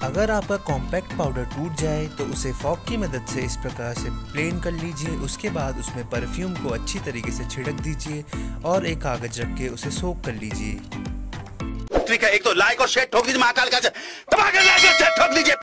अगर आपका compact powder टूट जाए तो उसे फॉग की मदद से इस प्रकार से प्लेन कर लीजिए। उसके बाद उसमें परफ्यूम को अच्छी तरीके से छिड़क दीजिए और एक कागज रख के उसे सोक कर लीजिए। ठीक है, एक तो लाइक और शेयर ठोक दीजिए, महाकाल का ठोक दीजिए।